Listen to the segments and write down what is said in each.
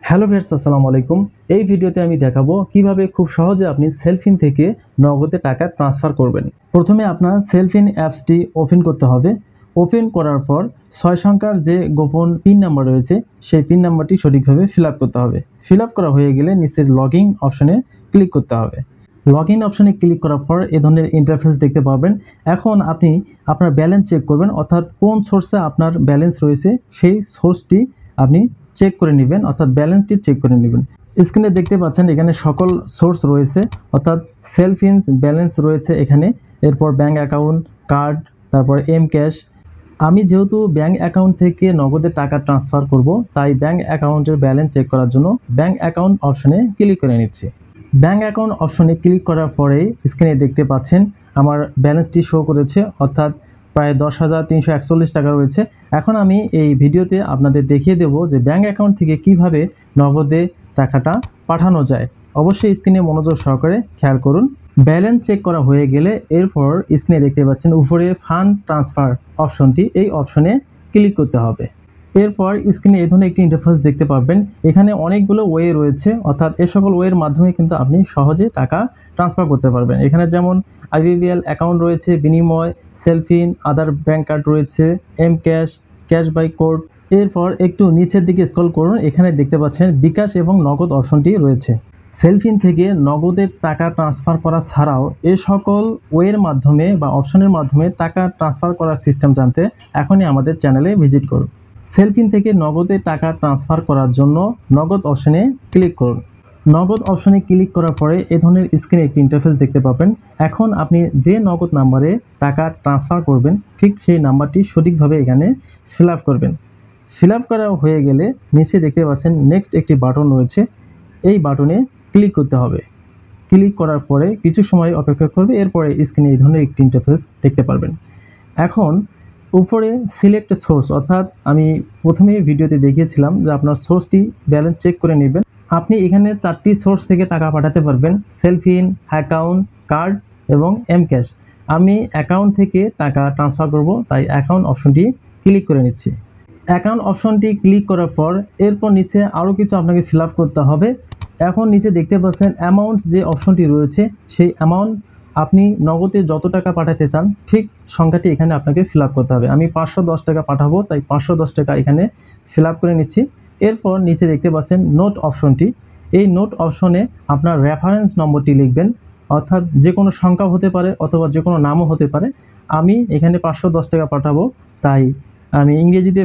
Hello viewers, আসসালামু আলাইকুম। এই ভিডিওতে আমি দেখাবো কিভাবে খুব সহজে আপনি সেলফিন থেকে নগদে টাকা ট্রান্সফার করবেন। প্রথমে আপনার সেলফিন অ্যাপসটি ওপেন করতে হবে। ওপেন করার পর 6 সংখ্যার যে গোপন পিন নাম্বার রয়েছে সেই পিন নাম্বারটি সঠিকভাবে ফিল আপ করতে হবে। ফিল আপ করা হয়ে গেলে নিচের লগইন অপশনে ক্লিক করতে হবে। লগইন অপশনে ক্লিক করার পর এ ধরনের ইন্টারফেস দেখতে পাবেন। এখন আপনি আপনার ব্যালেন্স চেক করবেন, অর্থাৎ কোন সোর্সে আপনার ব্যালেন্স রয়েছে সেই সোর্সটি আপনি চেক করে নেবেন, অর্থাৎ ব্যালেন্সটি চেক করে নেবেন। স্ক্রিনে দেখতে পাচ্ছেন এখানে সকল সোর্স রয়েছে, অর্থাৎ সেলফিন ব্যালেন্স রয়েছে এখানে, এরপর ব্যাঙ্ক অ্যাকাউন্ট, কার্ড, তারপর এম ক্যাশ। আমি যেহেতু ব্যাঙ্ক অ্যাকাউন্ট থেকে নগদে টাকা ট্রান্সফার করব, তাই ব্যাঙ্ক অ্যাকাউন্টের ব্যালেন্স চেক করার জন্য ব্যাঙ্ক অ্যাকাউন্ট অপশনে ক্লিক করে নিচ্ছি। ব্যাঙ্ক অ্যাকাউন্ট অপশনে ক্লিক করার পরেই স্ক্রিনে দেখতে পাচ্ছেন আমার ব্যালেন্সটি শো করেছে, অর্থাৎ প্রায় 10,341 টাকা রয়েছে। এখন আমি এই ভিডিওতে আপনাদের দেখিয়ে দেব যে ব্যাঙ্ক অ্যাকাউন্ট থেকে কিভাবে নগদে টাকাটা পাঠানো যায়। অবশ্যই স্ক্রিনে মনোযোগ সহকারে খেয়াল করুন। ব্যালেন্স চেক করা হয়ে গেলে এরপর স্ক্রিনে দেখতে পাচ্ছেন উপরে ফান্ড ট্রান্সফার অপশনটি, এই অপশনে ক্লিক করতে হবে। এরপর স্ক্রিনে এই ধরনের একটি ইন্টারফেস দেখতে পাবেন। এখানে অনেকগুলো ওয়ে রয়েছে, অর্থাৎ এ সকল ওয়ের মাধ্যমে কিন্তু আপনি সহজে টাকা ট্রান্সফার করতে পারবেন। এখানে যেমন আইবিবিএল অ্যাকাউন্ট রয়েছে, বিনিময়, সেলফিন, আদার ব্যাঙ্ক কার্ড রয়েছে, M cash, cash by code. এরপর একটু নিচের দিকে স্ক্রল করুন, এখানে দেখতে পাচ্ছেন বিকাশ এবং নগদ অপশনটি রয়েছে। সেলফিন থেকে নগদের টাকা ট্রান্সফার করা ছাড়াও এ সকল ওয়ের মাধ্যমে বা অপশনের মাধ্যমে টাকা ট্রান্সফার করার সিস্টেম জানতে এখনই আমাদের চ্যানেলে ভিজিট করুন। সেলফিন থেকে নগদে টাকা ট্রান্সফার করার জন্য নগদ অপশনে ক্লিক করুন। নগদ অপশনে ক্লিক করার পরে এ ধরনের স্ক্রিনে একটি ইন্টারফেস দেখতে পাবেন। এখন আপনি যে নগদ নাম্বারে টাকা ট্রান্সফার করবেন ঠিক সেই নাম্বারটি সঠিকভাবে এখানে ফিল আপ করবেন। ফিল আপ করা হয়ে গেলে নিচে দেখতে পাচ্ছেন নেক্সট একটি বাটন রয়েছে, এই বাটনে ক্লিক করতে হবে। ক্লিক করার পরে কিছু সময় অপেক্ষা করবে, এরপরে স্ক্রিনে এই ধরনের একটি ইন্টারফেস দেখতে পারবেন। এখন উপরে সিলেক্ট সোর্স, অর্থাৎ আমি প্রথমেই ভিডিওতে দেখিয়েছিলাম যে আপনার সোর্সটি ব্যালেন্স চেক করে নেবেন। আপনি এখানে 4টি সোর্স থেকে টাকা পাঠাতে পারবেন, সেলফিন, অ্যাকাউন্ট, কার্ড এবং এম ক্যাশ। আমি অ্যাকাউন্ট থেকে টাকা ট্রান্সফার করব, তাই অ্যাকাউন্ট অপশনটি ক্লিক করে নিচ্ছি। অ্যাকাউন্ট অপশনটি ক্লিক করার পর এরপর নিচে আরও কিছু আপনাকে ফিল আপ করতে হবে। এখন নিচে দেখতে পাচ্ছেন অ্যামাউন্ট যে অপশনটি রয়েছে, সেই অ্যামাউন্ট আপনি নগদে যত টাকা পাঠাতে চান ঠিক সংখ্যাটি এখানে আপনাকে ফিল আপ করতে হবে। আমি 510 টাকা পাঠাবো, তাই 510 টাকা এখানে ফিল আপ করে নিচ্ছি। এরপর নিচে দেখতে পাচ্ছেন নোট অপশনটি, এই নোট অপশনে আপনার রেফারেন্স নম্বরটি লিখবেন, অর্থাৎ যে কোনো সংখ্যা হতে পারে অথবা যে কোনো নামও হতে পারে। আমি এখানে 510 টাকা পাঠাবো, তাই আমি ইংরেজিতে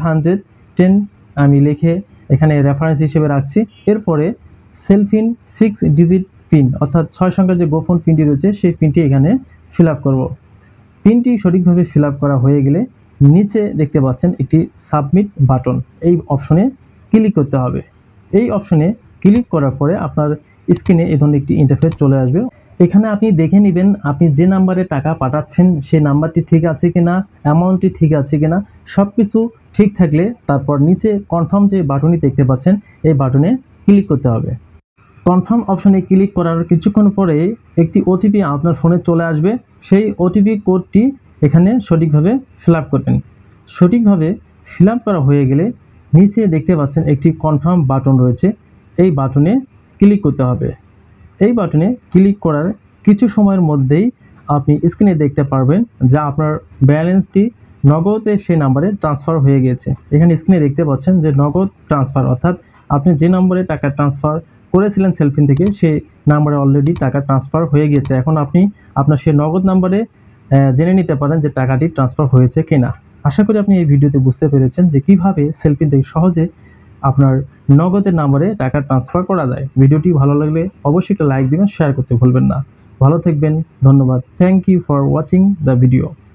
510 আমি লিখে এখানে রেফারেন্স হিসেবে রাখছি। এরপরে সেলফিন 6 ডিজিট পিন, অর্থাৎ 6 সংখ্যার যে গোপন পিনটি রয়েছে সেই পিনটি এখানে ফিল আপ করব। পিনটি সঠিকভাবে ফিল আপ করা হয়ে গেলে নিচে দেখতে পাচ্ছেন একটি সাবমিট বাটন, এই অপশনে ক্লিক করতে হবে। এই অপশনে ক্লিক করার পরে আপনার স্ক্রিনে এই ধরনের একটি ইন্টারফেস চলে আসবে। এখানে আপনি দেখে নেবেন আপনি যে নাম্বারে টাকা পাঠাচ্ছেন সেই নাম্বারটি ঠিক আছে কিনা, অ্যামাউন্টটি ঠিক আছে কিনা। সব কিছু ঠিক থাকলে তারপর নিচে কনফার্ম যে বাটনটি দেখতে পাচ্ছেন এই বাটনে ক্লিক করতে হবে। কনফার্ম অপশনে ক্লিক করার কিছুক্ষণ পরে একটি ওটিপি আপনার ফোনে চলে আসবে, সেই ওটিপি কোডটি এখানে সঠিকভাবে ফিল আপ করবেন। সঠিকভাবে ফিল আপ করা হয়ে গেলে নিচে দেখতে পাচ্ছেন একটি কনফার্ম বাটন রয়েছে, এই বাটনে ক্লিক করতে হবে। এই বাটনে ক্লিক করার কিছু সময়ের মধ্যেই আপনি স্ক্রিনে দেখতে পারবেন যা আপনার ব্যালেন্সটি নগদে সেই নাম্বারে ট্রান্সফার হয়ে গেছে। এখানে স্ক্রিনে দেখতে পাচ্ছেন যে নগদ ট্রান্সফার, অর্থাৎ আপনি যে নম্বরে টাকা ট্রান্সফার করেছিলেন সেলফিন থেকে সেই নাম্বারে অলরেডি টাকা ট্রান্সফার হয়ে গেছে। এখন আপনি আপনার সেই নগদ নাম্বারে জেনে নিতে পারেন যে টাকাটি ট্রান্সফার হয়েছে কিনা। আশা করি আপনি এই ভিডিওতে বুঝতে পেরেছেন যে কিভাবে সেলফিন থেকে সহজে আপনার নগদের নাম্বারে টাকা ট্রান্সফার করা যায়। ভিডিওটি ভালো লাগলে অবশ্যই একটা লাইক দিবেন, শেয়ার করতে ভুলবেন না। ভালো থাকবেন, ধন্যবাদ। Thank you for watching the video.